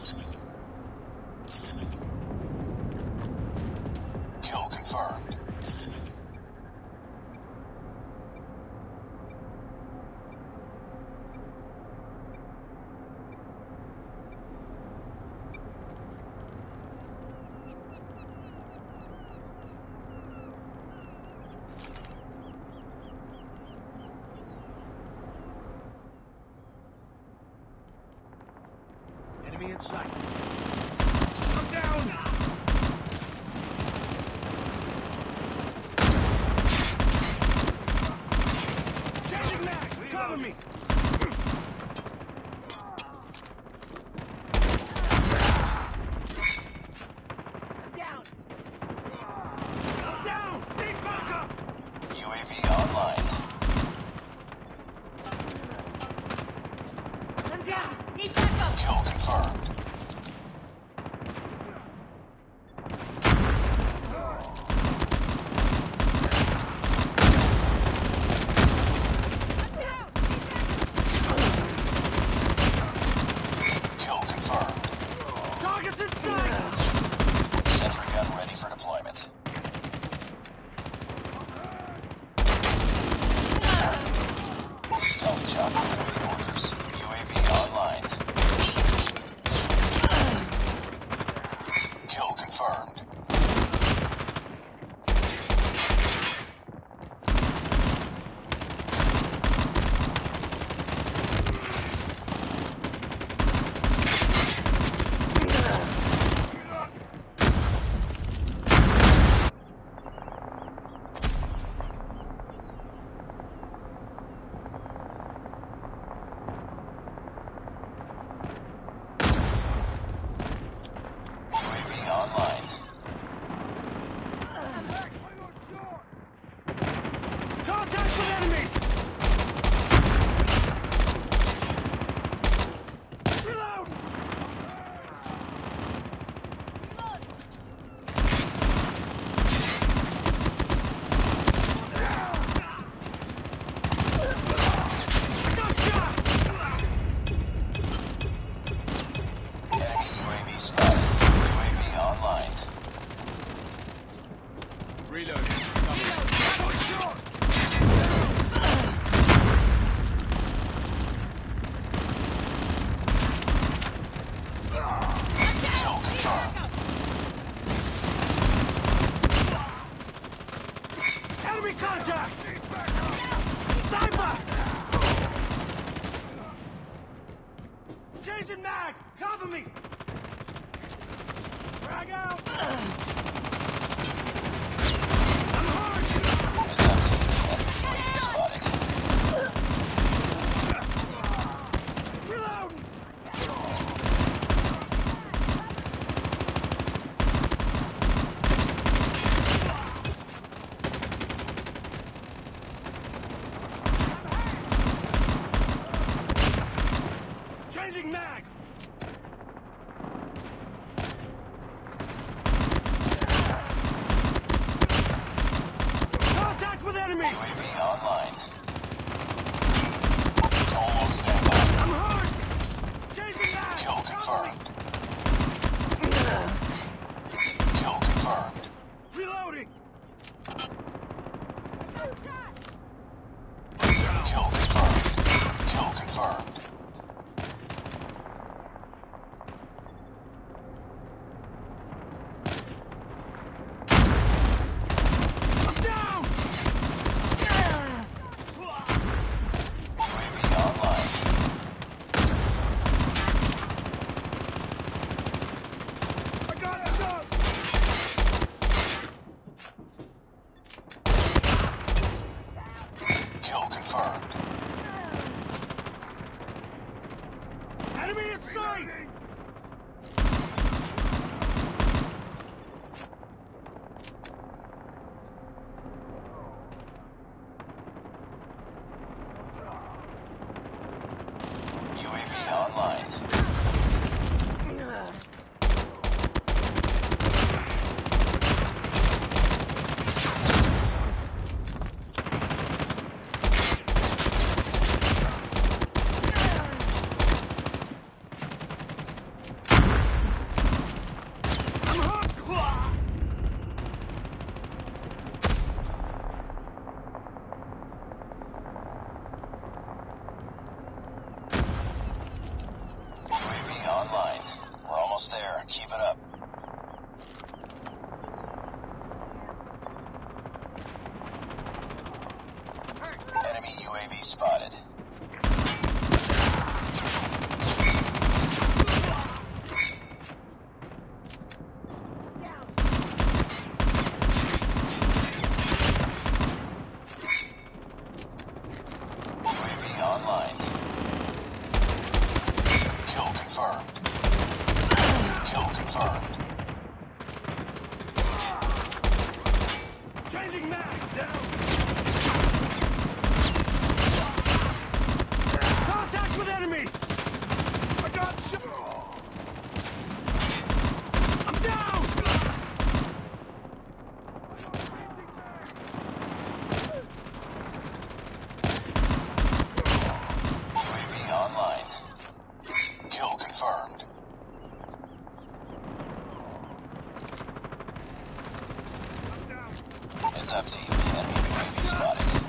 Kill confirmed. Enemy in sight. I'm down! Changing mag! Cover me! Down! Down! Need backup! UAV online. I'm down! Need backup! Kill confirmed. Kill confirmed. Target's in sight! Sentry gun ready for deployment. Stealth chopper awaiting orders. UAV online. Kill confirmed. UAV online. Contact with enemy! Reload! I got shot! Enemy UAV spotted. UAV online. Reloading. Shot! Kill confirmed. Enemy contact! Sniper! Changing mag! Cover me! Frag out! I'm hurt! UAV spotted. Reload! Changing mag! Contact with enemy! UAV online. Solo standby. I'm hurt! Changing mag! Kill Cover me! confirmed. Kill confirmed. Reloading! Kill confirmed. Kill confirmed. I'm down! UAV online. I got shot! Kill confirmed. Enemy in sight! UAV online. UAV spotted. UAV online. Kill confirmed. Kill confirmed. Changing mag! Down! Contact with enemy! I got shot! I'm down! UAV online. Kill confirmed. Heads up team. Enemy UAV spotted.